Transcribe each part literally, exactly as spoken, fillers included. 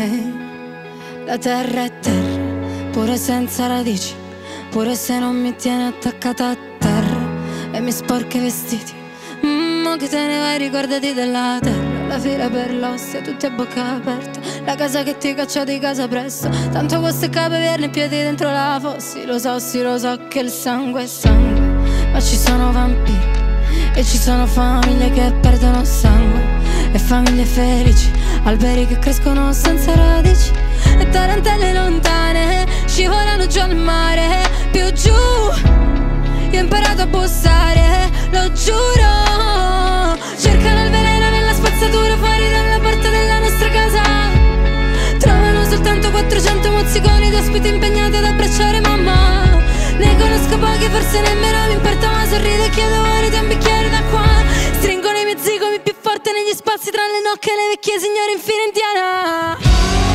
me. La terra è terra, pure senza radici, pure se non mi tiene attaccata a terra e mi sporca i vestiti. Mo che te ne vai, ricordati della terra. La fila per l'ostia, tutti a bocca aperta, la casa che ti caccia di casa presto. Tanto questo è capo averne i piedi dentro la fossi. Lo so, sì, lo so che il sangue è sangue, ma ci sono vampiri e ci sono famiglie che perdono sangue, e famiglie felici, alberi che crescono senza radici, e tarantelle lontane scivolano giù al mare. Più giù io ho imparato a bussare, lo giuro. Cercano il veleno nella spazzatura fuori dalla porta della nostra casa. Trovano soltanto quattrocento mozziconi di ospiti impegnati ad abbracciare mamma. Ne conosco pochi, forse nemmeno mi importa, ma sorrido e chiedo volete un bicchiere d'acqua. Stringono i miei zigomi più forte negli spazi tra le nocche e le vecchie signore in fila indiana.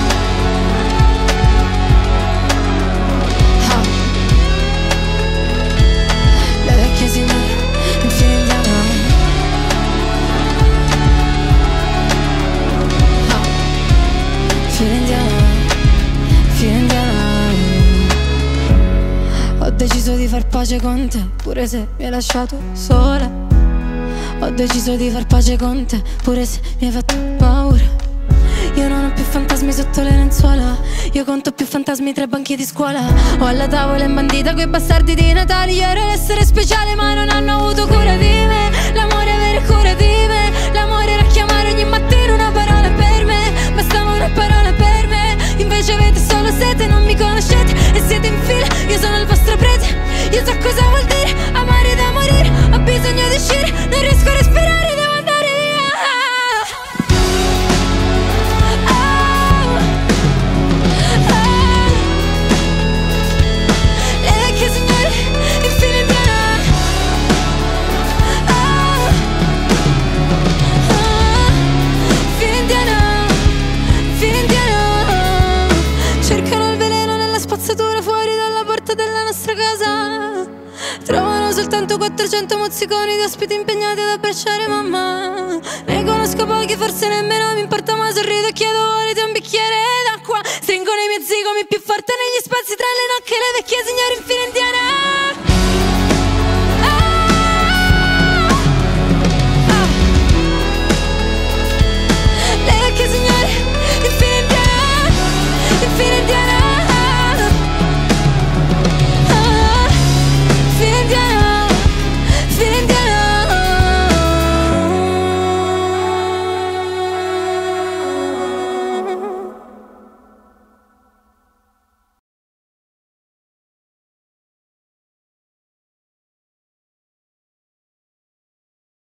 Ho deciso di far pace con te, pure se mi hai lasciato sola. Ho deciso di far pace con te, pure se mi hai fatto paura. Io non ho più fantasmi sotto le lenzuola, io conto più fantasmi tra i banchi di scuola. Ho alla tavola imbandita quei bastardi di Natale. Io ero l'essere speciale ma non hanno avuto cura di me. L'amore avere cura di me, l'amore era chiamare ogni mattino una parola per me. Bastava una parola per me, invece avete solo sete, non mi conoscete e siete in fila. Io sono il vostro prete, io so cosa vuol dire amare da morire. Ho bisogno di uscire, non riesco a respirare, devo andare via. Oh, oh. Le vecchie signore in fila indiana. Oh, oh. Fila indiana, fila indiana. Cercano il veleno nella spazzatura fuori dalla porta della nostra casa. Trovano soltanto quattrocento mozziconi di ospiti impegnati ad abbracciare mamma. Ne conosco pochi, forse nemmeno mi importa, ma sorrido e chiedo volete un bicchiere d'acqua. Stringono i miei zigomi più forte negli spazi tra le nocche e le vecchie signore in fila.